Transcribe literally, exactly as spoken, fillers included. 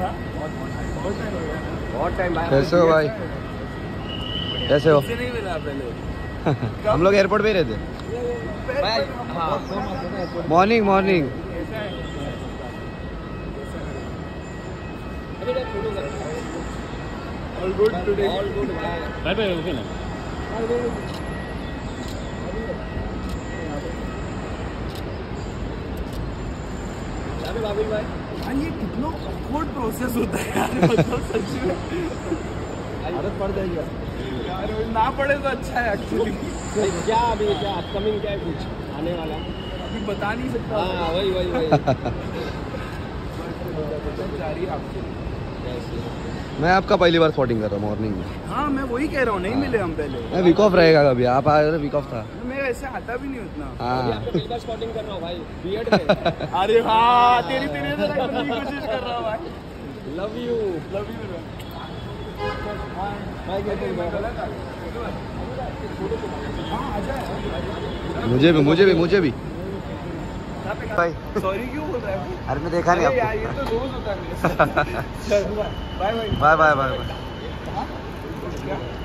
बहुत टाइम भाई। कैसे हो भाई? कैसे हो? नहीं मिला पहले। हम लोग एयरपोर्ट पे ही रहते। Morning morning. All good today. All good. Bye bye okay ना। भाई ये कितना awkward प्रोसेस होता है यार, मतलब सच में आदत पड़ जाएगी यार, ना पड़े तो अच्छा है एक्चुअली। क्या अभी क्या अपकमिंग क्या है कुछ आने वाला अभी बता नहीं सकता। हाँ वही वही वही जारी आपसे। मैं आपका पहली बार स्पॉटिंग कर रहा हूँ मॉर्निंग में। हाँ मैं वही कह रहा हूँ, नहीं मिले हम पहले। मैं वीक ऑफ रहेगा कभी, आप आए थे वीक ऑफ था। मैं ऐसे आता भी नहीं उतना। हाँ पहली बार स्पॉटिंग कर रहा हूँ भाई बीएड में। अरे हाँ तेरी तेरी कोशिश कर रहा हूँ भाई। लव यू लव यू मुझे भी मुझे भी मुझे भी भाई। सॉरी क्यों बोल रहा है? अरे मैं देखा नहीं आपको। यार ये तो रोज होता है। Bye bye bye bye bye bye.